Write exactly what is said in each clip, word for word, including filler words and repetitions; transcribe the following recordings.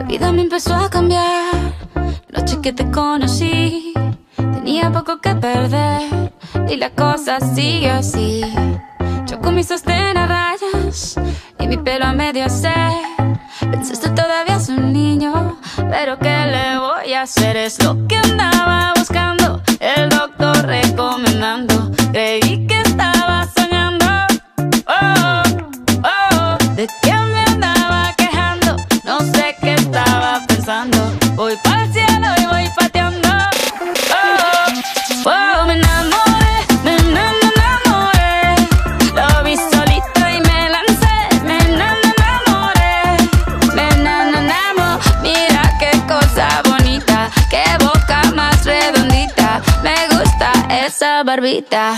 vida me empezó a cambiar. La noche que te conocí, tenía poco que perder y la cosa sigue así. Yo con mis sostén a rayas y mi pelo a medio hacer. Pensaste todavía es un niño, pero ¿qué le voy a hacer? Es lo que andaba buscando, el doctor recomendando. Creí que estaba soñando, oh, oh, de que me andaba quejando. No sé qué estaba pensando. Voy pa'l cielo y voy pateando, oh, oh, me enamoré, me enamoré. Lo vi solito y me lancé, me enamoré, me enamoré. Mira qué cosa bonita, qué boca más redondita. Me gusta esa barbita.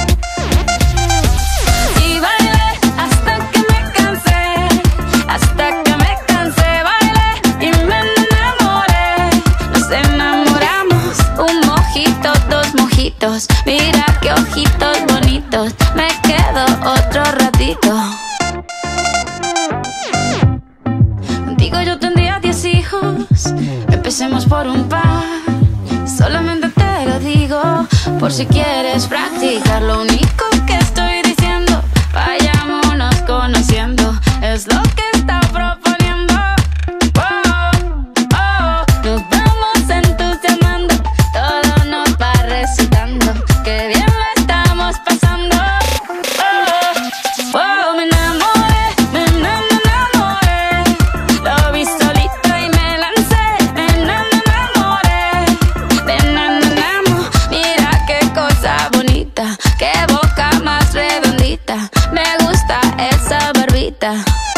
Y bailé hasta que me cansé, hasta que me cansé. Bailé y me enamoré. Nos enamoramos, un mojito, dos mojitos. Mira qué ojitos bonitos. Me quedo otro ratito. Contigo yo tendría diez hijos. Empecemos por un par. Solamente te lo digo por si quieres practicar. Lo único que estoy diciendo, vayámonos conociendo. Es lo que está proponiendo. Oh, oh, nos vamos entusiasmando. Todo nos va resultando. Qué bien lo estamos pasando. Oh, oh, me enamoré, me enamoré. Lo vi solito y me lancé. Me enamoré, me enamoramos. Mira qué cosa bonita, qué boca más redondita. Me gusta esa barbita.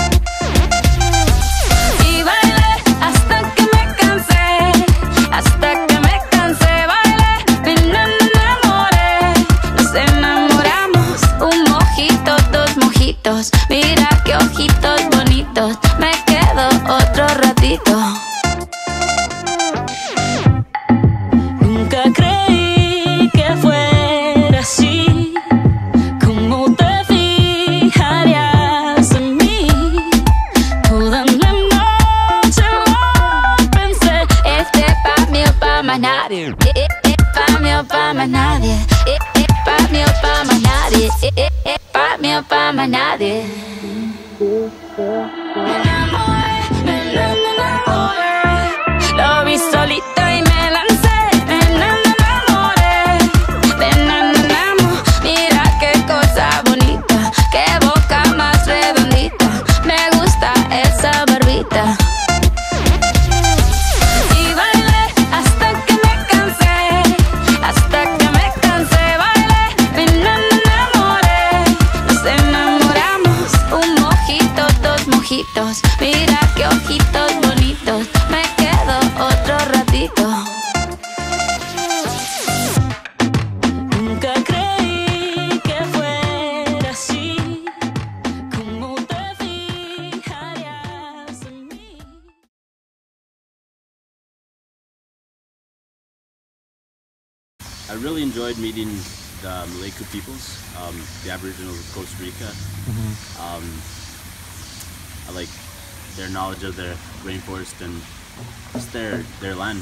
Y bailé hasta que me cansé, hasta que me cansé. Bailé, me enamoré. Nos enamoramos, un mojito, dos mojitos. Mira qué ojitos bonitos. Me quedo otro ratito. Nunca creí que fuera así. ¿Cómo te fijarías en mí? Toda la noche lo pensé. Este pa' mí o pa' más nadie. Eh, eh, eh, pa' mí o pa' más nadie. Eh, eh, pa' mí o pa' más nadie. Eh, eh, eh, pa' mí o pa' más nadie. Me enamoré, me enamoré. Lo vi solito y me lancé. Me enamoré, me enamoramos. Mira qué cosa bonita, qué boca más redondita. Me gusta esa barbita. Y bailé hasta que me cansé, hasta que me cansé. Bailé, me enamoré. Nos enamoramos, un mojito, dos mojitos. Mira qué ojitos bonitos. Me quedo otro ratito. Nunca creí que fuera así. ¿Cómo te fijarías en mí? I really enjoyed meeting the Malacu peoples, um, the Aboriginals of Costa Rica. Um, I like their knowledge of their rainforest and just their their land.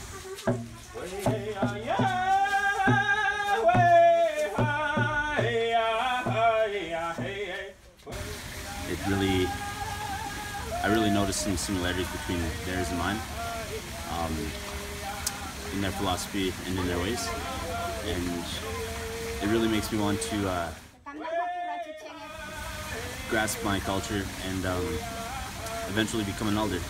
It really, I really noticed some similarities between theirs and mine, um, in their philosophy and in their ways, and it really makes me want to uh, grasp my culture and um, eventually become an elder.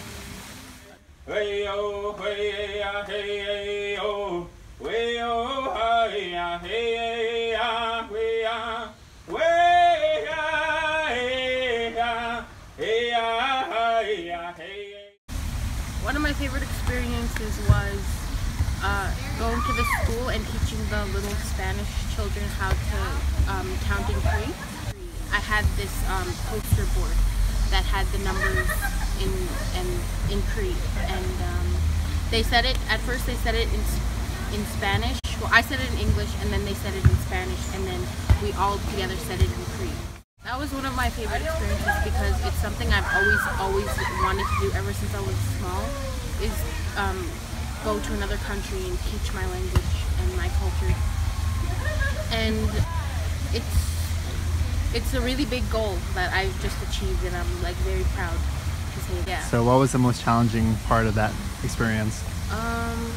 One of my favorite experiences was uh, going to the school and teaching the little Spanish children how to um, count in Cree. I had this um, poster board that had the numbers in and in Cree, and um, they said it at first. They said it in in Spanish. Well, I said it in English, and then they said it in Spanish, and then we all together said it in Cree. That was one of my favorite experiences because it's something I've always, always wanted to do ever since I was small, is um, go to another country and teach my language and my culture. And it's, it's a really big goal that I've just achieved, and I'm like very proud to say that. Yeah. So what was the most challenging part of that experience? Um,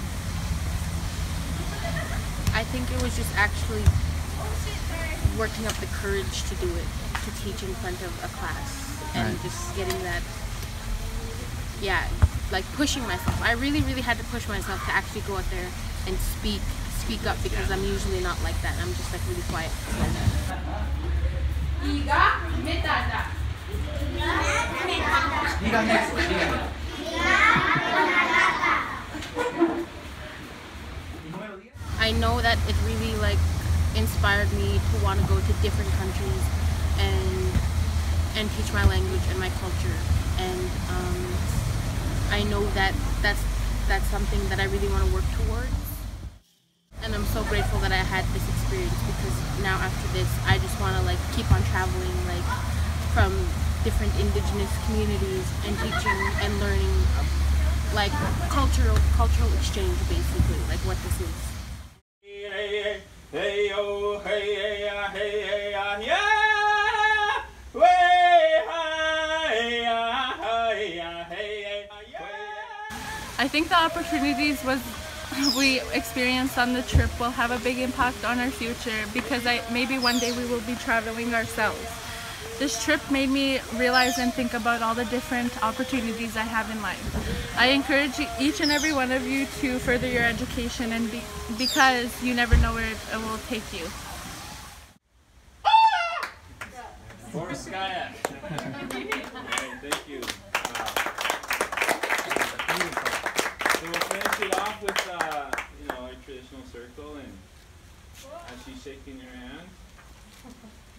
I think it was just actually working up the courage to do it, to teach in front of a class, and right. just getting that, yeah, like pushing myself. I really, really had to push myself to actually go out there and speak, speak up, because I'm usually not like that. I'm just like really quiet. I know that it really like inspired me to want to go to different countries and and teach my language and my culture, and um, I know that that's that's something that I really want to work towards, and I'm so grateful that I had this experience, because now after this I just want to like keep on traveling, like from different indigenous communities, and teaching and learning like cultural cultural exchange, basically, like what this is. I think the opportunities was we experienced on the trip will have a big impact on our future, because I maybe one day we will be traveling ourselves. This trip made me realize and think about all the different opportunities I have in life. I encourage each and every one of you to further your education, and be, because you never know where it will take you. Forest kayak. Thank you. Uh, so we'll finish it off with uh, you know, our traditional circle, and as she's shaking her hand.